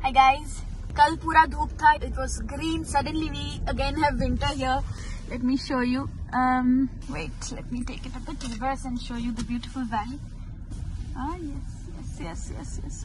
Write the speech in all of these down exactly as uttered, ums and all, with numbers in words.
Hi guys, कल पूरा धूप था. It was green. Suddenly we again have winter here. Let me show you. Um, wait, let me take it a bit reverse and show you the beautiful valley. Ah yes, yes, yes, yes, yes.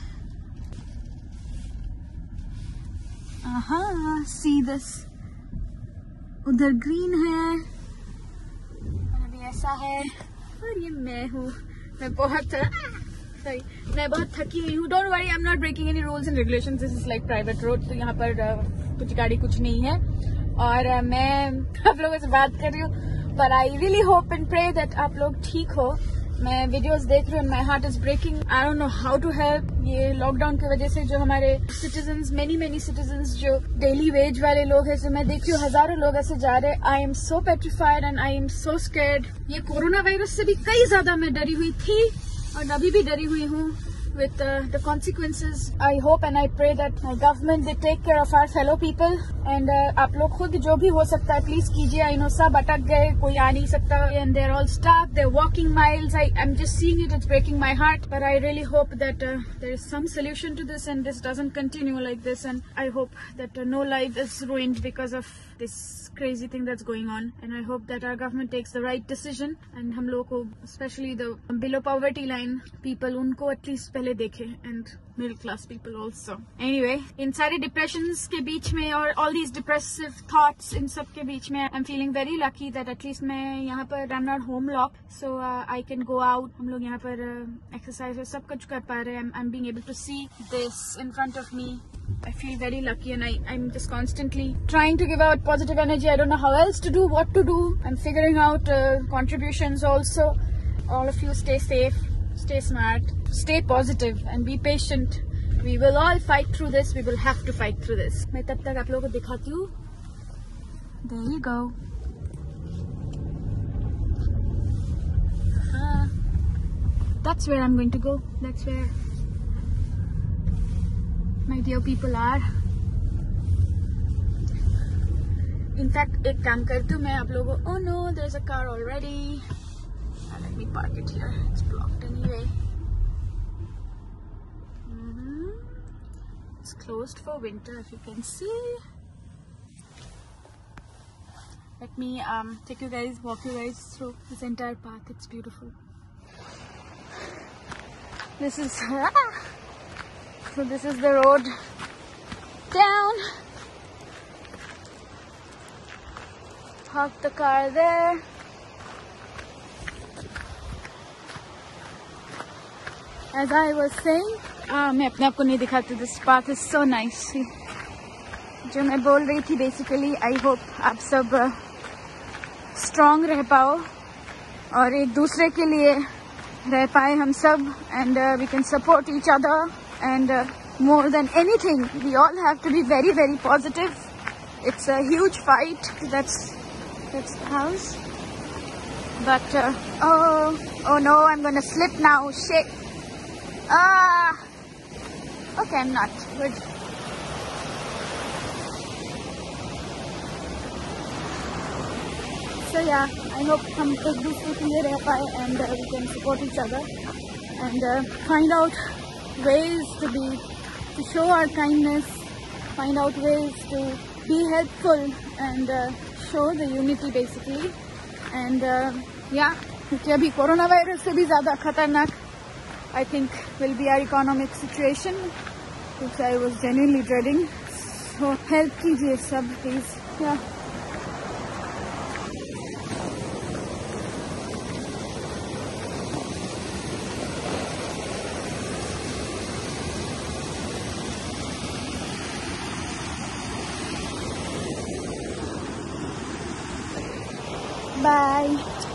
Aha, see this. उधर green है और अभी ऐसा है और ये मैं हूँ. मैं बहुत Sorry, मैं बहुत थकी हुई हूँ. Don't worry, I'm not breaking any rules and regulations. This is like private road. तो यहाँ पर uh, कुछ गाड़ी कुछ नहीं है और uh, मैं आप लोगों से बात कर रही हूँ. But I really hope and pray that आप लोग ठीक हो. मैं वीडियोस देख रही हूँ. My heart is breaking. I don't know how to help. ये लॉकडाउन की वजह से जो हमारे citizens, many many citizens जो daily wage वाले लोग हैं, so मैं देख रही हूँ हजारों लोग ऐसे जा रहे. I am so petrified and I am so scared. ये कोरोना वायरस से भी कई ज्यादा मैं डरी हुई थी और अभी भी डरी हुई हूँ with uh, the consequences. I hope and I pray that my government they take care of our fellow people and uh, आप लोग खुद जो भी हो सकता है please कीजिए. I know सब अटक गए, कोई आ नहीं सकता and they're all stuck. They're walking miles. I I'm just seeing it. It's breaking my heart. But I really hope that uh, there is some solution to this and this doesn't continue like this. And I hope that uh, no life is ruined because of this crazy thing that's going on. And I hope that our government takes the right decision and हम लोगों को especially the below poverty line people उनको at least पहले देखे and middle class people also. Anyway, इन सारे depressions के बीच में और all these depressive thoughts इन सब के बीच में I'm feeling very lucky that at least मैं यहाँ पर I'm not home locked, so uh, I can go out. हम लोग यहाँ पर uh, exercise और सब कुछ कर पा रहे हैं. I'm, I'm being able to see this in front of me. I feel very lucky and I, I'm just constantly trying to give out positive energy. I don't know how else to do, what to do. I'm figuring out uh, contributions also. All of you stay safe, stay smart, stay positive and be patient. We will all fight through this. We will have to fight through this. मैं तब तक आप लोगों को दिखाती हूँ. There you go. Uh, that's where I'm going to go. That's where my dear people are. In fact, एक काम करती हूँ मैं आप लोगों. Oh no, there's a car already. Now let me park it here. It's blocked anyway. Mm-hmm. It's closed for winter, if you can see. Let me um, take you guys, walk you guys through this entire path. It's beautiful. This is. Ah! So this is the road down. Park the car there. As I was saying, ah, मैं अपने आप को नहीं दिखाती. This path is so nice. See, जो मैं बोल रही थी basically, I hope आप सब uh, strong रह पाओ और एक दूसरे के लिए रह पाए हम सब and uh, we can support each other. And uh, more than anything, we all have to be very, very positive. It's a huge fight. That's that's the house. But uh, oh, oh no, I'm gonna slip now. Shit. Ah. Okay, I'm not. Good. So yeah, I hope हम एक दूसरे के लिए रह पाए and uh, we can support each other and uh, find out ways to be, to show our kindness, find out ways to be helpful and uh, show the unity basically. And uh, yeah, क्योंकि अभी corona virus से भी ज़्यादा खतरनाक I think will be our economic situation, which I was genuinely dreading. So help कीजिए सब please. Yeah. Bye.